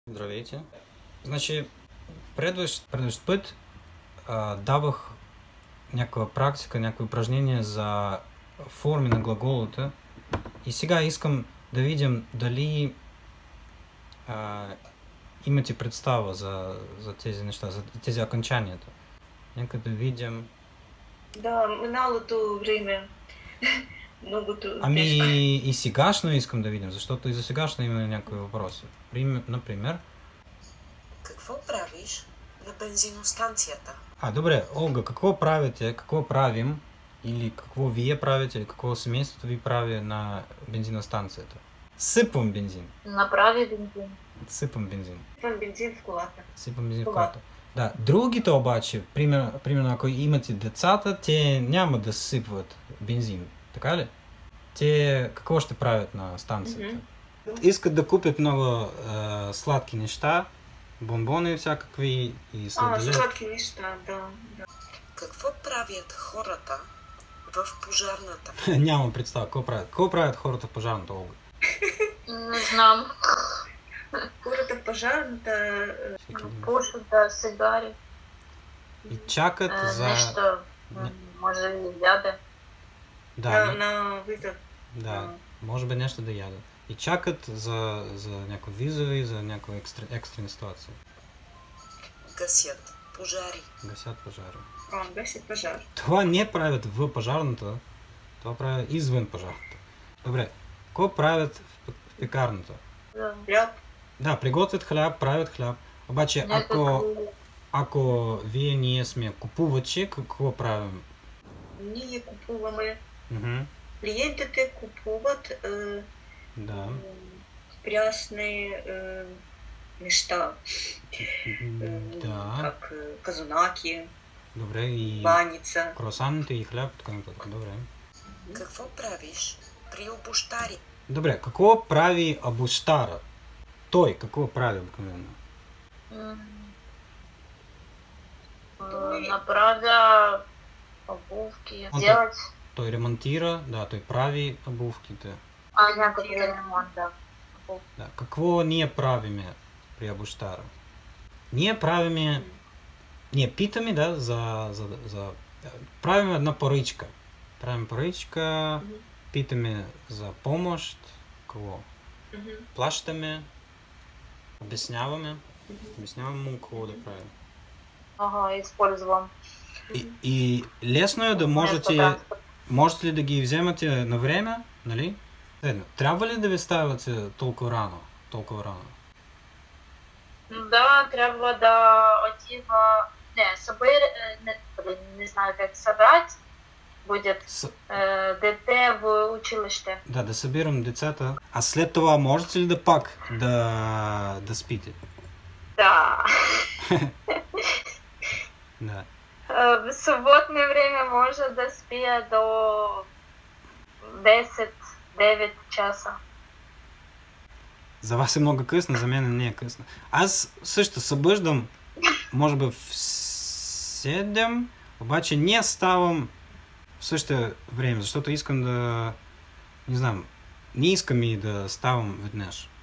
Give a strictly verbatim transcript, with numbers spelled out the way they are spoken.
Здравейте. Значи, предващ, предващ път а, давах някаква практика, някакви упражнения за форми на глаголите и сега искам да видим дали а, имате представа за, за тези неща, за тези окончанията. Нека да видим. Да, миналото време. Многото Ами тежко. и сегашно искам да видим, защото и за сегашно има някакви въпроси. Например. Какво правиш на бензиностанцията? А, добре, Олга, какво правите, какво правим, или какво вие правите, или какво семейството ви прави на бензиностанцията? Сипвам бензин. Направи бензин. Сипвам бензин. Сипвам бензин в колата. Сипвам бензин в Колата. колата. Да, другите обаче, примерно, примерно ако имате децата, те няма да сипват бензин, така ли? Те какво ще правят на станцията? Mm-hmm. Искат да купят много е, сладки неща, бомбони всякакви и сладоледи. А, сладки неща, да, да. Какво правят хората в пожарната? Нямам представа, какво правят. Какво правят хората в пожарната, Олга? Не знам. Хората в пожарната... Пушат да цигари. И чакат Е, за... Нещо, м, може да яде. Да, на, не- на виза. да, може би нещо да ядат. И чакат за, за някакви визови, за някакви екстр... екстрени ситуации. Гасят пожари. Гасят пожари. А, беше пожар. Това не правят в пожарната, това правят извън пожарната. Добре, какво правят в в пекарната? Да. Хляб. Да, приготвят хляб, правят хляб. Обаче, ако, Някакво... ако вие ние сме купувачи, какво правим? Ние купуваме. Мгм. Клиентите купуват е, Да. м, прясни е, неща. Е, Да. Как е, казунаки, Добре, и баница. круасаните и хляб, така нататък. Добре. Какво правиш при обощари? Добре, какво прави обущара? Той какво прави обикновено? м, е, Направя обувки. Он Сделать... Той ремонтира, да, той прави обувките. А, някакъв ремонт, да. Обувки. Да. Какво ние правиме при обущара? Ние правиме, ние питаме, да, за, за, за правим една поръчка. Правим поръчка, Мгм. питаме за помощ, какво? Мгм. Плащаме, обясняваме, обясняваме му какво да правим. Ага, използвам. И, и лесно е да можете, Транспорт. можете ли да ги вземате на време, нали? Едно, трябва ли да ви ставате толкова рано? Толкова рано? Да, трябва да отива... Не, събир... Не, блин, не знаю как събрать. Будет С, е, дете в училище. да, да събирам децата. А след това можете ли да пак да, да спите? Да. Да. Е, В свободно време може да спия до десет-девет часа. За вас е много късно, за мен не е късно. Аз също събъждам, може би в седем, обаче не ставам в същото време, защото искам да, не знам, не искам и да ставам веднъж.